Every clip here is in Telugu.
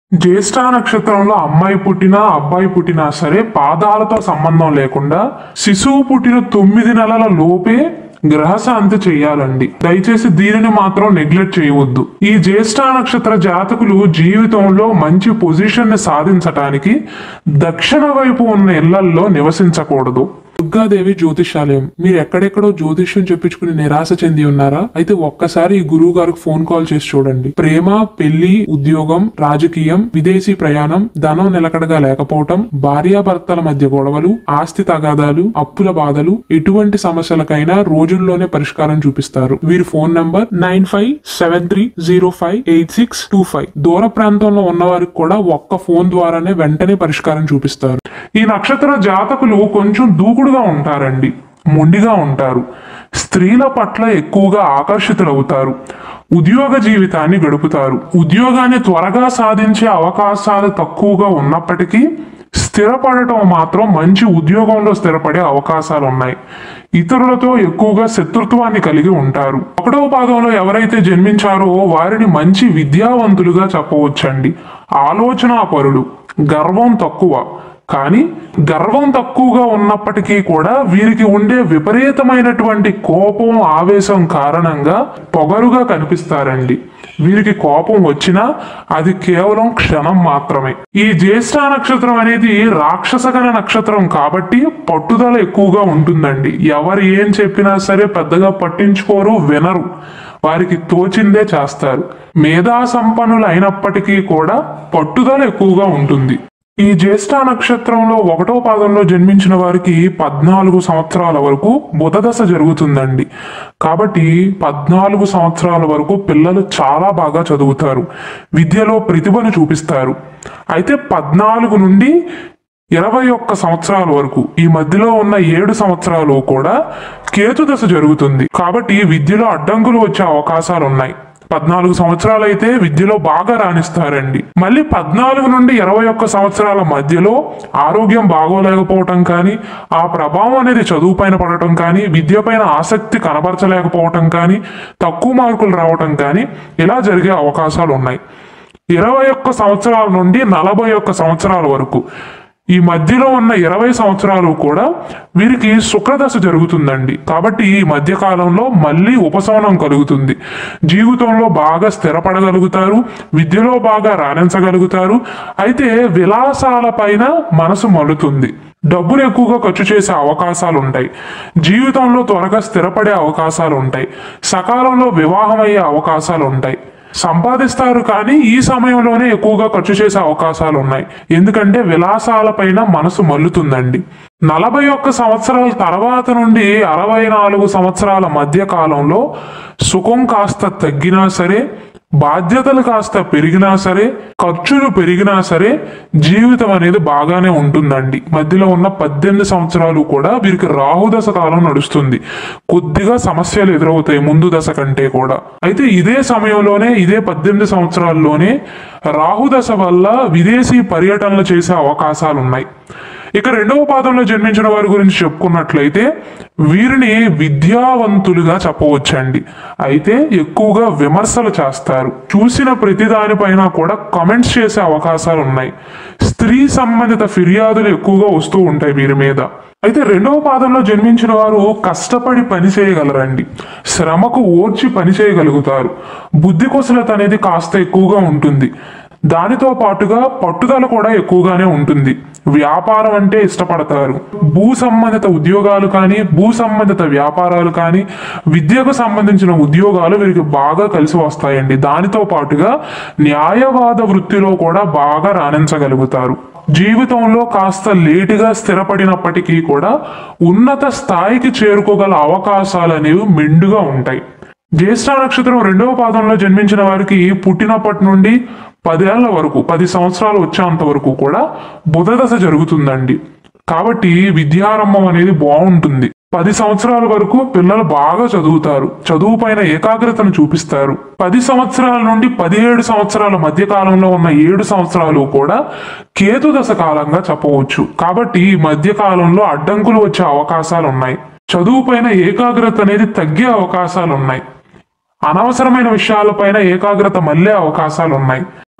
జ్యేష్ఠ నక్షత్రంలో అమ్మాయి పుట్టినా అబ్బాయి పుట్టినా సరే పాదాలతో సంబంధం లేకుండా శిశువు పుట్టిన 9 నెలల లోపే గ్రహశాంతి చెయ్యాలండి. దయచేసి దీనిని మాత్రం నెగ్లెక్ట్ చేయవద్దు. ఈ జ్యేష్ఠ నక్షత్ర జాతకులు జీవితంలో మంచి పొజిషన్ ని సాధించటానికి దక్షిణ వైపు ఉన్న ఇళ్లల్లో నివసించకూడదు. దుర్గాదేవి జ్యోతిషాలయం. మీరు ఎక్కడెక్కడో జ్యోతిష్యం చెప్పించుకుని నిరాశ చెంది ఉన్నారా? అయితే ఒక్కసారి ఈ గురువు గారికి ఫోన్ కాల్ చేసి చూడండి. ప్రేమ, పెళ్లి, ఉద్యోగం, రాజకీయం, విదేశీ ప్రయాణం, ధనం నిలకడగా లేకపోవటం, భార్యాభర్తల మధ్య గొడవలు, ఆస్తి తగాదాలు, అప్పుల బాధలు, ఎటువంటి సమస్యలకైనా రోజుల్లోనే పరిష్కారం చూపిస్తారు. వీరి ఫోన్ నంబర్ 9573058625. దూర ప్రాంతంలో ఉన్న వారికి కూడా ఒక్క ఫోన్ ద్వారానే వెంటనే పరిష్కారం చూపిస్తారు. ఈ నక్షత్ర జాతకులు కొంచెం దూకుడుగా ఉంటారండి, మొండిగా ఉంటారు, స్త్రీల పట్ల ఎక్కువగా ఆకర్షితులవుతారు, ఉద్యోగ జీవితాన్ని గడుపుతారు. ఉద్యోగాన్ని త్వరగా సాధించే అవకాశాలు తక్కువగా ఉన్నప్పటికీ స్థిరపడటం మాత్రం మంచి ఉద్యోగంలో స్థిరపడే అవకాశాలు ఉన్నాయి. ఇతరులతో ఎక్కువగా శత్రుత్వాన్ని కలిగి ఉంటారు. 1వ పాదంలో ఎవరైతే జన్మించారో వారిని మంచి విద్యావంతులుగా చెప్పవచ్చండి. ఆలోచనాపరులు, గర్వం తక్కువ. కానీ గర్వం తక్కువగా ఉన్నప్పటికీ కూడా వీరికి ఉండే విపరీతమైనటువంటి కోపం, ఆవేశం కారణంగా పొగరుగా కనిపిస్తారండి. వీరికి కోపం వచ్చినా అది కేవలం క్షణం మాత్రమే. ఈ జ్యేష్ఠ నక్షత్రం అనేది రాక్షసగణ నక్షత్రం కాబట్టి పట్టుదల ఎక్కువగా ఉంటుందండి. ఎవరు ఏం చెప్పినా సరే పెద్దగా పట్టించుకోరు, వినరు. వారికి తోచిందే చేస్తారు. మేధా సంపన్నులు అయినప్పటికీ కూడా పట్టుదల ఎక్కువగా ఉంటుంది. ఈ జ్యేష్ఠ నక్షత్రంలో 1వ పాదంలో జన్మించిన వారికి 14 సంవత్సరాల వరకు బుధ దశ జరుగుతుందండి. కాబట్టి 14 సంవత్సరాల వరకు పిల్లలు చాలా బాగా చదువుతారు, విద్యలో ప్రతిభను చూపిస్తారు. అయితే 14 నుండి 21 సంవత్సరాల వరకు ఈ మధ్యలో ఉన్న 7 సంవత్సరాలు కూడా కేతు దశ జరుగుతుంది. కాబట్టి విద్యలో అడ్డంకులు వచ్చే అవకాశాలు ఉన్నాయి. 14 సంవత్సరాలు అయితే విద్యలో బాగా రాణిస్తారండి. మళ్ళీ 14 నుండి 21 సంవత్సరాల మధ్యలో ఆరోగ్యం బాగోలేకపోవటం కానీ, ఆ ప్రభావం అనేది చదువు పైన పడటం కానీ, విద్య పైన ఆసక్తి కనబరచలేకపోవటం కానీ, తక్కువ మార్కులు రావటం కానీ ఇలా జరిగే అవకాశాలు ఉన్నాయి. 21 సంవత్సరాల నుండి 41 సంవత్సరాల వరకు ఈ మధ్యలో ఉన్న 20 సంవత్సరాలు కూడా వీరికి శుక్రదశ జరుగుతుందండి. కాబట్టి ఈ మధ్య కాలంలో మళ్ళీ ఉపశమనం కలుగుతుంది. జీవితంలో బాగా స్థిరపడగలుగుతారు, విద్యలో బాగా రాణించగలుగుతారు. అయితే విలాసాల పైన మనసు మలుతుంది. డబ్బులు ఎక్కువగా ఖర్చు చేసే అవకాశాలు ఉంటాయి. జీవితంలో త్వరగా స్థిరపడే అవకాశాలు ఉంటాయి. సకాలంలో వివాహం అయ్యే అవకాశాలు ఉంటాయి. సంపాదిస్తారు కానీ ఈ సమయంలోనే ఎక్కువగా ఖర్చు చేసే అవకాశాలు ఉన్నాయి. ఎందుకంటే విలాసాలపైన మనసు మల్లుతుందండి. 41 సంవత్సరాల తర్వాత నుండి 64 సంవత్సరాల మధ్య కాలంలో సుఖం కాస్త తగ్గినా సరే, బాధ్యతలు కాస్త పెరిగినా సరే, ఖర్చులు పెరిగినా సరే జీవితం అనేది బాగానే ఉంటుందండి. మధ్యలో ఉన్న 18 సంవత్సరాలు కూడా వీరికి రాహుదశ కాలం నడుస్తుంది. కొద్దిగా సమస్యలు ఎదురవుతాయి ముందు దశ కంటే కూడా. అయితే ఇదే సమయంలోనే, ఇదే 18 సంవత్సరాల్లోనే రాహుదశ వల్ల విదేశీ పర్యటనలు చేసే అవకాశాలు ఉన్నాయి. ఇక 2వ పాదంలో జన్మించిన వారి గురించి చెప్పుకున్నట్లయితే వీరిని విద్యావంతులుగా చెప్పవచ్చండి. అయితే ఎక్కువగా విమర్శలు చేస్తారు. చూసిన ప్రతి దానిపైన కూడా కమెంట్స్ చేసే అవకాశాలు ఉన్నాయి. స్త్రీ సంబంధిత ఫిర్యాదులు ఎక్కువగా వస్తూ ఉంటాయి వీరి మీద. అయితే 2వ పాదంలో జన్మించిన వారు కష్టపడి పని చేయగలరండి. శ్రమకు ఓర్చి పని చేయగలుగుతారు. బుద్ధి కుశలత అనేది కాస్త ఎక్కువగా ఉంటుంది. దానితో పాటుగా పట్టుదల కూడా ఎక్కువగానే ఉంటుంది. వ్యాపారం అంటే ఇష్టపడతారు. భూ సంబంధిత ఉద్యోగాలు కానీ, భూ సంబంధిత వ్యాపారాలు కానీ, విద్యకు సంబంధించిన ఉద్యోగాలు వీరికి బాగా కలిసి వస్తాయండి. దానితో పాటుగా న్యాయవాద వృత్తిలో కూడా బాగా రాణించగలుగుతారు. జీవితంలో కాస్త లేటుగా స్థిరపడినప్పటికీ కూడా ఉన్నత స్థాయికి చేరుకోగల అవకాశాలు అనేవి మెండుగా ఉంటాయి. జ్యేష్ఠ నక్షత్రం 2వ పాదంలో జన్మించిన వారికి పుట్టినప్పటి నుండి 10 ఏళ్ల వరకు, 10 సంవత్సరాలు వచ్చేంత వరకు కూడా బుధ దశ జరుగుతుందండి. కాబట్టి విద్యారంభం అనేది బాగుంటుంది. 10 సంవత్సరాల వరకు పిల్లలు బాగా చదువుతారు, చదువు పైన ఏకాగ్రతను చూపిస్తారు. 10 సంవత్సరాల నుండి 17 సంవత్సరాల మధ్య కాలంలో ఉన్న 7 సంవత్సరాలు కూడా కేతు దశ కాలంగా చెప్పవచ్చు. కాబట్టి ఈ మధ్య కాలంలో అడ్డంకులు వచ్చే అవకాశాలు ఉన్నాయి. చదువు పైన ఏకాగ్రత అనేది తగ్గే అవకాశాలు ఉన్నాయి. అనవసరమైన విషయాలపైన ఏకాగ్రత మళ్ళే అవకాశాలు ఉన్నాయి.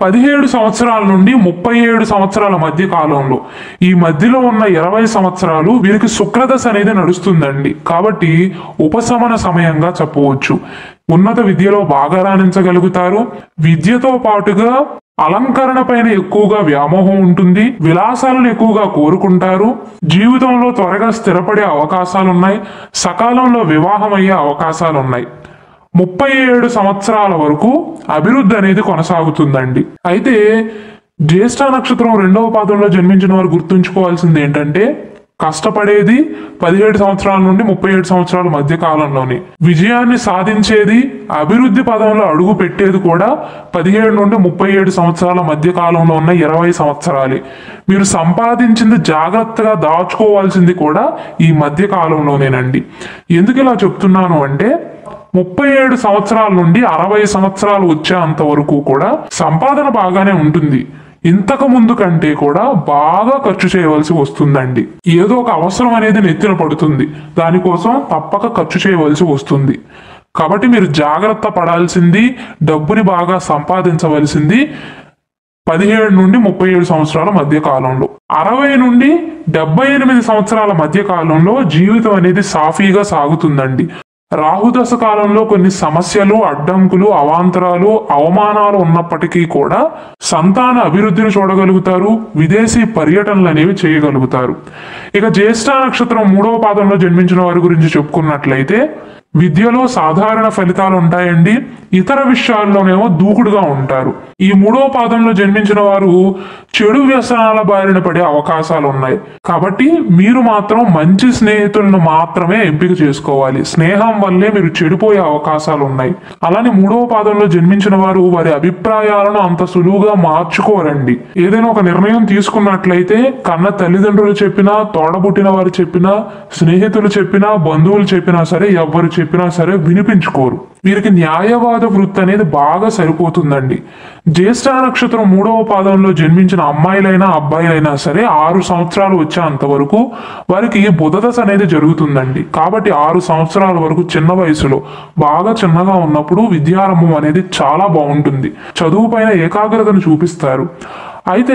17 సంవత్సరాల నుండి 37 సంవత్సరాల మధ్య కాలంలో, ఈ మధ్యలో ఉన్న 20 సంవత్సరాలు వీరికి శుక్రదశ అనేది నడుస్తుందండి. కాబట్టి ఉపశమన సమయంగా చెప్పవచ్చు. ఉన్నత విద్యలో బాగా రాణించగలుగుతారు. విద్యతో పాటుగా అలంకరణ పైన ఎక్కువగా వ్యామోహం ఉంటుంది. విలాసాలను ఎక్కువగా కోరుకుంటారు. జీవితంలో త్వరగా స్థిరపడే అవకాశాలున్నాయి. సకాలంలో వివాహం అయ్యే అవకాశాలున్నాయి. 37 సంవత్సరాల వరకు అభివృద్ధి అనేది కొనసాగుతుందండి. అయితే జ్యేష్ఠ నక్షత్రం 2వ పాదంలో జన్మించిన వారు గుర్తుంచుకోవాల్సింది ఏంటంటే, కష్టపడేది 17 సంవత్సరాల నుండి 37 సంవత్సరాల మధ్య కాలంలోనే, విజయాన్ని సాధించేది, అభివృద్ధి పదంలో అడుగు పెట్టేది కూడా 17 నుండి 37 సంవత్సరాల మధ్య కాలంలో ఉన్న 20 సంవత్సరాలే. మీరు సంపాదించింది జాగ్రత్తగా దాచుకోవాల్సింది కూడా ఈ మధ్య కాలంలోనేనండి. ఎందుకు ఇలా చెప్తున్నాను అంటే, 37 సంవత్సరాల నుండి 60 సంవత్సరాలు వచ్చేంత వరకు కూడా సంపాదన బాగానే ఉంటుంది. ఇంతకు ముందు కంటే కూడా బాగా ఖర్చు చేయవలసి వస్తుందండి. ఏదో ఒక అవసరం అనేది నెత్తిన పడుతుంది, దానికోసం తప్పక ఖర్చు చేయవలసి వస్తుంది. కాబట్టి మీరు జాగ్రత్త పడాల్సింది, డబ్బుని బాగా సంపాదించవలసింది 17 నుండి 37 సంవత్సరాల మధ్య కాలంలో. 60 నుండి 78 సంవత్సరాల మధ్య కాలంలో జీవితం అనేది సాఫీగా సాగుతుందండి. రాహుదశ కాలంలో కొన్ని సమస్యలు, అడ్డంకులు, అవాంతరాలు, అవమానాలు ఉన్నప్పటికీ కూడా సంతాన అభివృద్ధిని చూడగలుగుతారు. విదేశీ పర్యటనలు అనేవి చేయగలుగుతారు. ఇక జ్యేష్ఠ నక్షత్రం 3వ పాదంలో జన్మించిన వారి గురించి చెప్పుకున్నట్లయితే, విద్యలో సాధారణ ఫలితాలు ఉంటాయండి. ఇతర విషయాల్లోనేమో దూకుడుగా ఉంటారు. ఈ 3వ పాదంలో జన్మించిన వారు చెడు వ్యసనాల బారిన పడే అవకాశాలు ఉన్నాయి. కాబట్టి మీరు మాత్రం మంచి స్నేహితులను మాత్రమే ఎంపిక చేసుకోవాలి. స్నేహం వల్లే మీరు చెడిపోయే అవకాశాలు ఉన్నాయి. అలానే 3వ పాదంలో జన్మించిన వారు వారి అభిప్రాయాలను అంత సులువుగా మార్చుకోరండి. ఏదైనా ఒక నిర్ణయం తీసుకున్నట్లయితే కన్న తల్లిదండ్రులు చెప్పినా, తోడబుట్టిన వారు చెప్పినా, స్నేహితులు చెప్పినా, బంధువులు చెప్పినా సరే, ఎవ్వరు చెప్పినా సరే వినిపించుకోరు. వీరికి న్యాయవాద వృత్తి అనేది బాగా సరిపోతుందండి. జ్యేష్ఠ నక్షత్రం 3వ పాదంలో జన్మించిన అమ్మాయిలైనా అబ్బాయిలైనా సరే 6 సంవత్సరాలు వచ్చేంత వరకు వారికి బుధదశ అనేది జరుగుతుందండి. కాబట్టి 6 సంవత్సరాల వరకు చిన్న వయసులో, బాగా చిన్నగా ఉన్నప్పుడు విద్యారంభం అనేది చాలా బాగుంటుంది. చదువు పైన ఏకాగ్రతను చూపిస్తారు. అయితే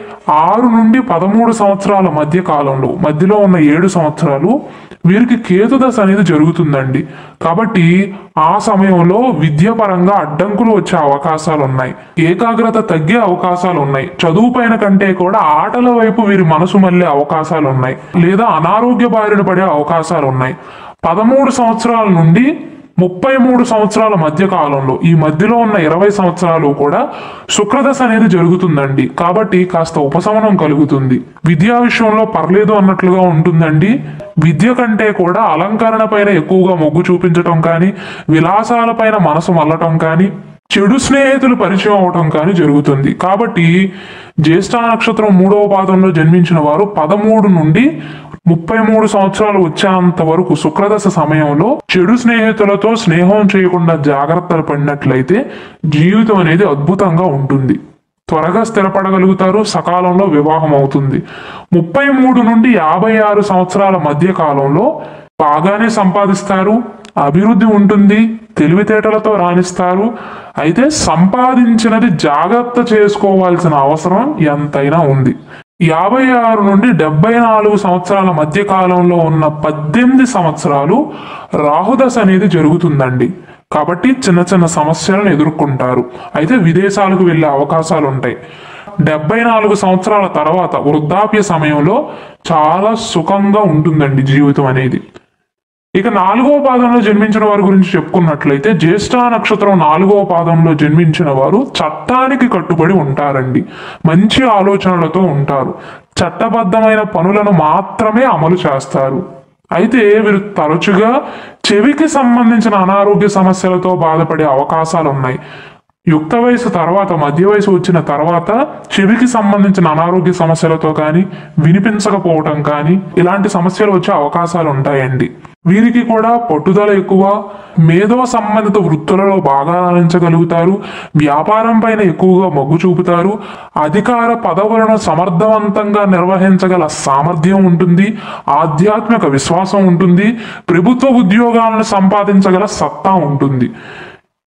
6 నుండి 13 సంవత్సరాల మధ్య కాలంలో, మధ్యలో ఉన్న 7 సంవత్సరాలు వీరికి కేతుదశ అనేది జరుగుతుందండి. కాబట్టి ఆ సమయంలో విద్యాపరంగా అడ్డంకులు వచ్చే అవకాశాలు ఉన్నాయి. ఏకాగ్రత తగ్గే అవకాశాలు ఉన్నాయి. చదువు పైన కంటే కూడా ఆటల వైపు వీరి మనసు మళ్ళే అవకాశాలు ఉన్నాయి. లేదా అనారోగ్య బారిన పడే అవకాశాలు ఉన్నాయి. 13 సంవత్సరాల నుండి 33 సంవత్సరాల మధ్య కాలంలో, ఈ మధ్యలో ఉన్న 20 సంవత్సరాలు కూడా శుక్రదశ అనేది జరుగుతుందండి. కాబట్టి కాస్త ఉపశమనం కలుగుతుంది. విద్యా విషయంలో పర్లేదు అన్నట్లుగా ఉంటుందండి. విద్య కంటే కూడా అలంకరణ పైన ఎక్కువగా మొగ్గు చూపించటం కానీ, విలాసాల పైన మనసు మల్లటం కానీ, చెడు స్నేహితులు పరిచయం అవటం కానీ జరుగుతుంది. కాబట్టి జ్యేష్ఠ నక్షత్రం 3వ పాదంలో జన్మించిన వారు 13 నుండి 33 సంవత్సరాలు వచ్చేంత వరకు శుక్రదశ సమయంలో చెడు స్నేహితులతో స్నేహం చేయకుండా జాగ్రత్తలు పడినట్లయితే జీవితం అనేది అద్భుతంగా ఉంటుంది. త్వరగా స్థిరపడగలుగుతారు. సకాలంలో వివాహం అవుతుంది. 33 నుండి 56 సంవత్సరాల మధ్య కాలంలో బాగానే సంపాదిస్తారు. అభివృద్ధి ఉంటుంది. తెలివితేటలతో రాణిస్తారు. అయితే సంపాదించినది జాగ్రత్త చేసుకోవాల్సిన అవసరం ఎంతైనా ఉంది. 56 నుండి 74 సంవత్సరాల మధ్య కాలంలో ఉన్న 18 సంవత్సరాలు రాహుదశ అనేది జరుగుతుందండి. కాబట్టి చిన్న చిన్న సమస్యలను ఎదుర్కొంటారు. అయితే విదేశాలకు వెళ్ళే అవకాశాలు ఉంటాయి. 74 సంవత్సరాల తర్వాత వృద్ధాప్య సమయంలో చాలా సుఖంగా ఉంటుందండి జీవితం అనేది. ఇక 4వ పాదంలో జన్మించిన వారి గురించి చెప్పుకున్నట్లయితే, జ్యేష్ఠ నక్షత్రం 4వ పాదంలో జన్మించిన వారు చట్టానికి కట్టుబడి ఉంటారండి. మంచి ఆలోచనలతో ఉంటారు. చట్టబద్ధమైన పనులను మాత్రమే అమలు చేస్తారు. అయితే వీరు తరచుగా చెవికి సంబంధించిన అనారోగ్య సమస్యలతో బాధపడే అవకాశాలు ఉన్నాయి. యుక్త వయసు తర్వాత, మధ్య వయసు వచ్చిన తర్వాత చెవికి సంబంధించిన అనారోగ్య సమస్యలతో కానీ, వినిపించకపోవటం కానీ, ఇలాంటి సమస్యలు వచ్చే అవకాశాలు ఉంటాయండి. వీరికి కూడా పట్టుదల ఎక్కువ. మేధో సంబంధిత వృత్తులలో బాగా రాణించగలుగుతారు. వ్యాపారం పైన ఎక్కువగా మొగ్గు చూపుతారు. అధికార పదవులను సమర్థవంతంగా నిర్వహించగల సామర్థ్యం ఉంటుంది. ఆధ్యాత్మిక విశ్వాసం ఉంటుంది. ప్రభుత్వ ఉద్యోగాలను సంపాదించగల సత్తా ఉంటుంది.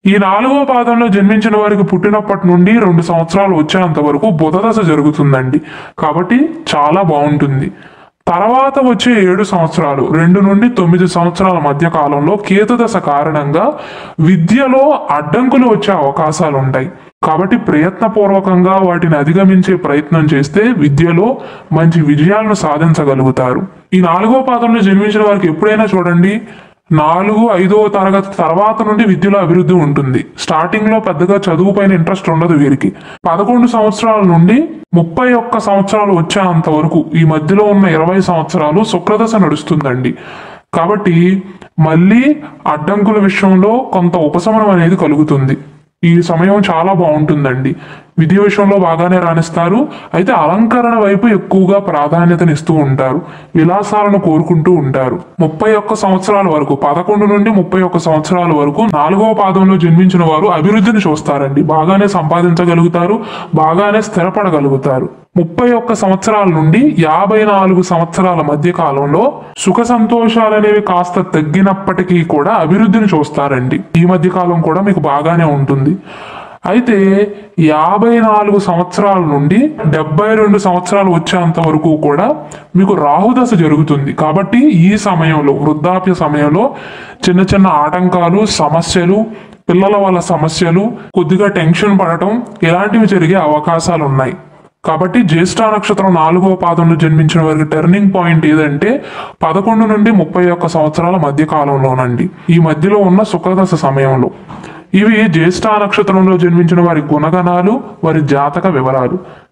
ఈ 4వ పాదంలో జన్మించిన వారికి పుట్టినప్పటి నుండి 2 సంవత్సరాలు వచ్చేంత వరకు బుధదశ జరుగుతుందండి. కాబట్టి చాలా బాగుంటుంది. తర్వాత వచ్చే 7 సంవత్సరాలు 2 నుండి 9 సంవత్సరాల మధ్య కాలంలో కేతుదశ కారణంగా విద్యలో అడ్డంకులు వచ్చే అవకాశాలు ఉంటాయి. కాబట్టి ప్రయత్నపూర్వకంగా వాటిని అధిగమించే ప్రయత్నం చేస్తే విద్యలో మంచి విజయాలను సాధించగలుగుతారు. ఈ 4వ పాదంలో జన్మించిన వారికి ఎప్పుడైనా చూడండి 4, 5వ తరగతి తర్వాత నుండి విద్యలో అభివృద్ధి ఉంటుంది. స్టార్టింగ్ లో పెద్దగా చదువు పైన ఇంట్రెస్ట్ ఉండదు వీరికి. 11 సంవత్సరాల నుండి 31 సంవత్సరాలు వచ్చేంత వరకు ఈ మధ్యలో ఉన్న 20 సంవత్సరాలు శుక్రదశ నడుస్తుందండి. కాబట్టి మళ్ళీ అడ్డంకుల విషయంలో కొంత ఉపశమనం అనేది కలుగుతుంది. ఈ సమయం చాలా బాగుంటుందండి. విద్య విషయంలో బాగానే రాణిస్తారు. అయితే అలంకరణ వైపు ఎక్కువగా ప్రాధాన్యతనిస్తూ ఉంటారు. విలాసాలను కోరుకుంటూ ఉంటారు. 31 సంవత్సరాల వరకు 11 నుండి 31 సంవత్సరాల వరకు 4వ పాదంలో జన్మించిన వారు అభివృద్ధిని చూస్తారండి. బాగానే సంపాదించగలుగుతారు. బాగానే స్థిరపడగలుగుతారు. 31 సంవత్సరాల నుండి 54 సంవత్సరాల మధ్య కాలంలో సుఖ సంతోషాలు అనేవి కాస్త తగ్గినప్పటికీ కూడా అభివృద్ధిని చూస్తారండి. ఈ మధ్య కాలం కూడా మీకు బాగానే ఉంటుంది. అయితే 54 సంవత్సరాల నుండి 72 సంవత్సరాలు వచ్చేంత వరకు కూడా మీకు రాహుదశ జరుగుతుంది. కాబట్టి ఈ సమయంలో వృద్ధాప్య సమయంలో చిన్న చిన్న ఆటంకాలు, సమస్యలు, పిల్లల వల్ల సమస్యలు, కొద్దిగా టెన్షన్ పడటం ఇలాంటివి జరిగే అవకాశాలు ఉన్నాయి. కాబట్టి జ్యేష్ఠ నక్షత్రం 4వ పాదంలో జన్మించిన వారికి టర్నింగ్ పాయింట్ ఏదంటే 11 నుండి 31 సంవత్సరాల మధ్య కాలంలోనండి. ఈ మధ్యలో ఉన్న శుక్రదశ సమయంలో. ఇవి జ్యేష్ఠ నక్షత్రంలో జన్మించిన వారి గుణగణాలు, వారి జాతక వివరాలు.